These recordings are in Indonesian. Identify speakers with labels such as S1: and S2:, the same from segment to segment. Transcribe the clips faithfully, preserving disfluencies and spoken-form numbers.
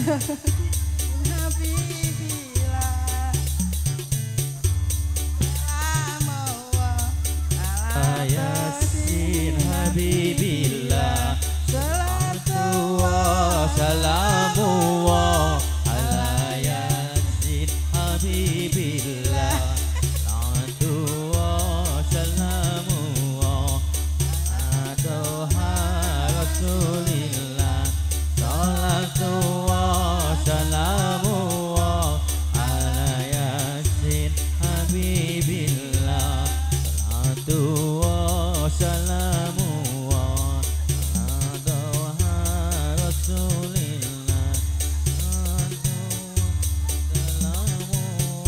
S1: Yasin Habibillah salatu wa salamu wa ala Yasin Habibillah salatu wa salamu wa ala Rasulillah salatu wa salamu wa ala Yasin Habibillah salatu salamu ala Rasulillah salamu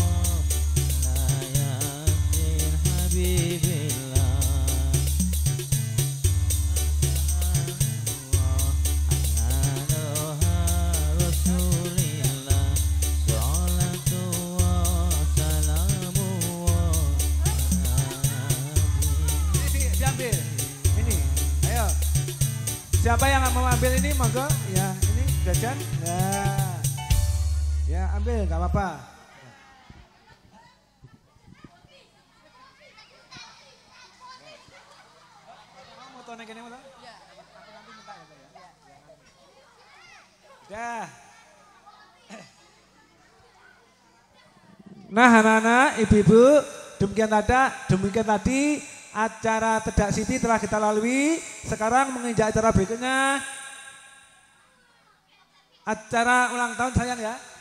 S1: ala Yasin Habibillah ala Rasulillah salatu salamu
S2: diambil ini, ayo siapa yang mau ambil ini monggo ya, ini jajan nah ya ambil nggak apa-apa. Ya. Nah anak-anak, ibu-ibu, demikian tadi, demikian tadi acara Tedak Siti telah kita lalui. Sekarang menginjak acara berikutnya. Acara ulang tahun sayang ya.